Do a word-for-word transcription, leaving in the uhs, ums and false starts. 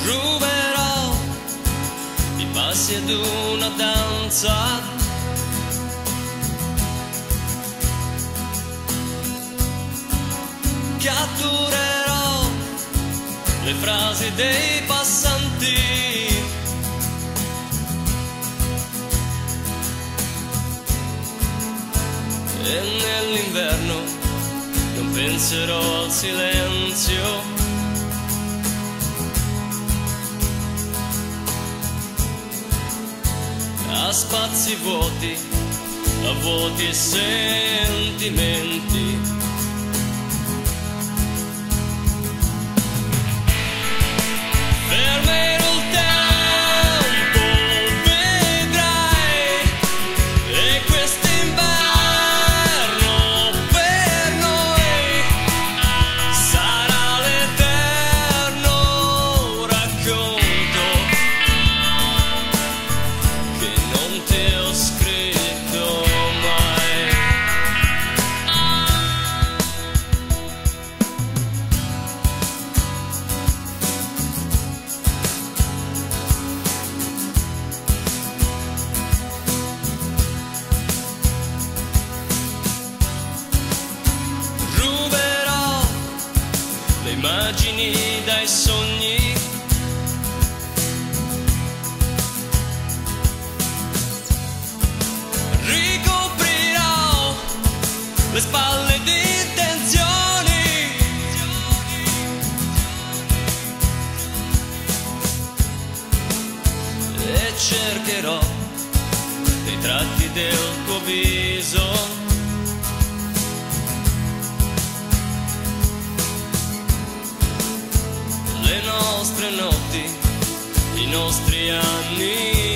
ruberò i passi ad una danza, catturerò le frasi dei passanti e nell'inverno non penserò al silenzio, a spazi vuoti, a vuoti e sentimenti. Fermerò il tempo, vedrai, e quest'inverno per noi sarà l'eterno racconto che non ti ho scritto mai. Ruberò le immagini dai sogni, ricoprirò le spalle di intenzioni e cercherò dei tratti del tuo viso, le nostre notti, i nostri anni.